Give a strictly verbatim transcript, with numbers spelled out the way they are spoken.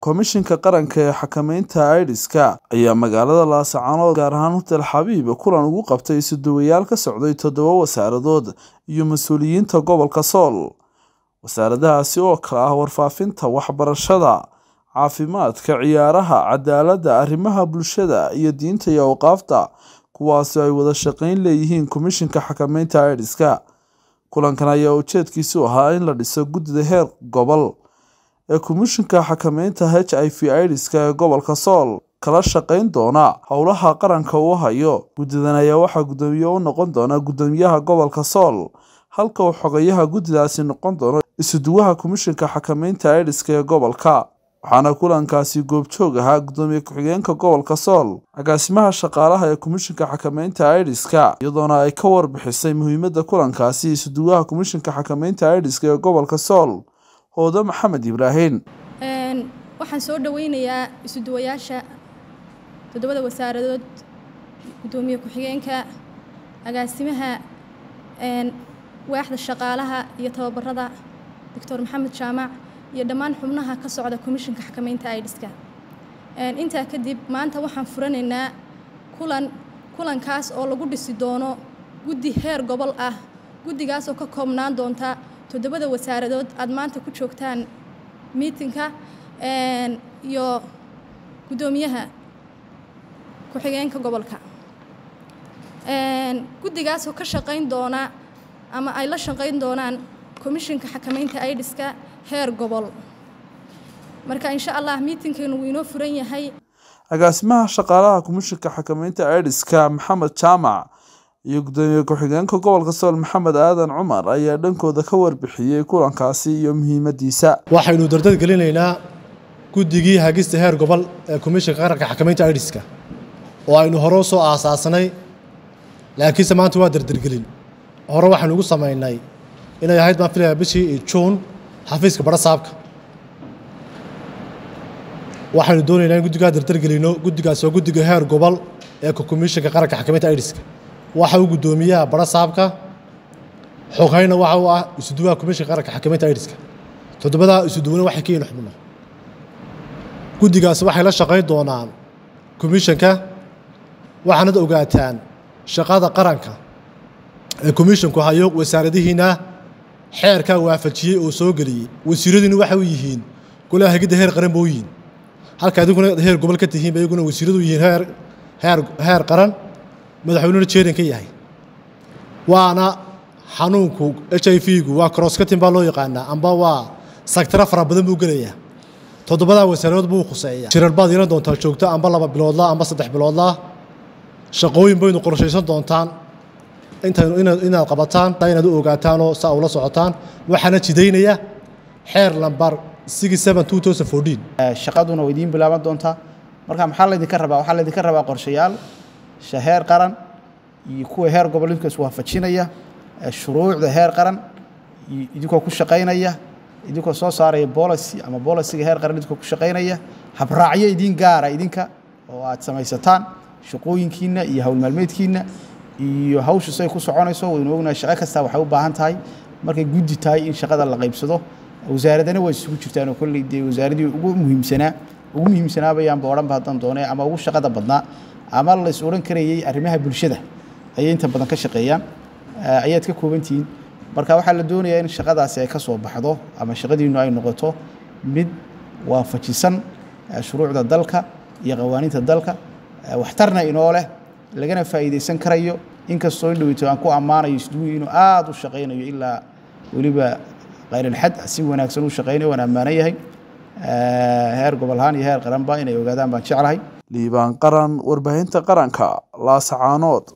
Komishinka Qaranka ee Xakamaynta AIDS-ka ayaa magaalada Laascaanood gaar ahaan Hotel Xabiib kulan ugu qabtay isuduwayaal ka socday toddoba wasaaradood iyo mas'uuliyiinta gobolka Sool. Wasaaradahaasi oo kala ah warfaafinta, waxbarashada, caafimaadka, ciyaaraha, cadaaladda, arrimaha bulshada iyo diinta iyo awqaafta, kuwaas oo ay wada shaqayn leeyihiin Komishinka Xakamaynta AIDS-ka. Kulankan ayaa ujeedkiisu ahaa in la dhiso guddida heer gobol ee Komishinka Xakamaynta H I V AIDS-ka ee gobolka Sool kala shaqayn doona howlaha qaranka uu hayo. Guddidan ayaa waxaa guddoomiye u noqon doona guddoomiyaha gobolka Sool, halka uu xogayaha guddidaasi noqon doono isuduwaha Komishinka Xakamaynta AIDS-ka ee gobolka. Waxaana kulankaasi goobjoog ahaa guddoomiye ku-xigeenka gobolka Sool, agaasimaha shaqaalaha ee Komishinka Xakamaynta AIDS-ka, iyadoona ay ka warbixisay muhiimadda kulankaasi isuduwaha Komishinka Xakamaynta AIDS-ka ee gobolka Sool, Hoodo Maxamed Ibraahin. Een waxaan soo dhaweynayaa isuduwayaasha toddobada wasaaradood, guddoomiye ku-xigeenka, agaasimaha een waaxda shaqaalaha iyo tababarada Doctor Maxamed Jaamac iyo dhammaan xubnaha ka socda Komishinka Xakamaynta AIDS-ka. Een intaa kadib maanta waxaan furanaynaa kulan kulankaas oo lagu dhisi doono guddi heer gobol ah. Guddigaas oo ka koobnaan doonta toddobada wasaaradood aad maanta ku joogtaan meetingka een iyo guddoomiyaha ku-xigeenka gobolka. Een guddigaas oo ka shaqayn doona ama ay la shaqayn doonaan Komishinka Xakamaynta AIDS-ka heer gobol. Marka insha Allah meetingkeenu wuu inoo furan yahay. Agaasimaha shaqaalaha Komishinka Xakamaynta AIDS-ka Maxamed Jaamac iyo guddoomiye ku-xigeenka gobolka Sool Maxamed Aadan Cumar ayaa dhankooda ka warbixiyay kulankaasi iyo muhiimadiisa. Waxaynu dardar gelinaynaa guddigii hagista heer gobol ee Komishinka Qaranka Xakamaynta AIDS-ka oo aynu hore soo aasaasnay, laakiin maanta waa dardar gelin. Hore waxaanu ugu sameynay inay ahayd baan filayaa bishii June xafiiska barasaabka. Waxaanu doonaynaa in guddiga dardar gelino. Guddigaas oo guddiga heer gobol ee Komishinka Qaranka Xakamaynta AIDS-ka. waxa uu guddoomiyaha barasaabka, xogayna waxa uu ah isuduwaha Komishinka Qaranka Xakamaynta AIDS-ka. toddobada isuduwana waxay ka yihiin xubno. Guddigaas waxay la shaqayn doonaan Komishinka, waxaana ogaataan shaqada qaranka ee Komishinku hayo wasaaradihiina xeerka waafajiyay oo soo galiyay. Wasiiraduna waxa uu yihiin golaha hagida heer qaran buu yihiin, halka adiguna heer gobol ka tihiin bayaguna wasiiradu yihiin heer heer heer qaran madaxweynuhu jeerin ka yahay. waana xanuunku H I V-gu waa cross cutting baa loo yaqaanaa, amba waa sector fara badan buu galayaa. toddobada wasaaradood buu khuseeyaa. shirar baad yeelan doontaa joogto amba laba bilood la amba saddex bilood la. shaqooyin baynu qorshaysan doontaan intaanu inaad inaad qabataan inaad u ogaataan oo saa ula socotaan. waxaana jidaynaya xeer lambar six seven two thousand fourteen. shaqaduna way idin bilaaban doontaa. marka maxaa la idinka rabaa? waxaa la idinka rabaa qorshayaal heer qaran iyo kuwa heer gobolka is waafajinaya, shuruucda heer qaran idinkoo ku shaqaynaya, idinkoo soo saaraya policy ama policy heer qaran idinkoo ku shaqaynaya, habraacyo idin gaara idinka oo aad samaysataan shaqooyinkiina iyo hawl maalmeedkiina iyo hawsha say ku soconayso. waynu ognahay shaqo kasta waxay u baahan tahay markay guddi tahay in shaqada la qaybsado. wasaaradana way isugu jirtaan oo kulli de wasaaradii ugu muhiimsanaa ugu muhiimsanaa bayaan booran baadan doonay ama ugu shaqada badnaa ama la is oran karayay arrimaha bulshada ayay inta badan ka shaqeeyaan ayaad ka koobantiin. marka waxaa la doonayaa in shaqadaasi ay ka soo baxdo ama shaqadiinu ay noqoto mid waafajisan shuruucda dalka iyo qawaaniinta dalka, waxtarna inoo leh, lagana faa'iideysan karayo. inkastoo in dhaweyto aan ku ammaanayo isduwi inuu aad u shaqeynayo ilaa waliba qayr al-had si wanaagsan u shaqeynayo waan ammaanayahay. heer gobol ahaan iyo heer qaranba inay ogaadaan baan jeclahay. Liibaan Qaran, warbaahinta qaranka, Laascaanood.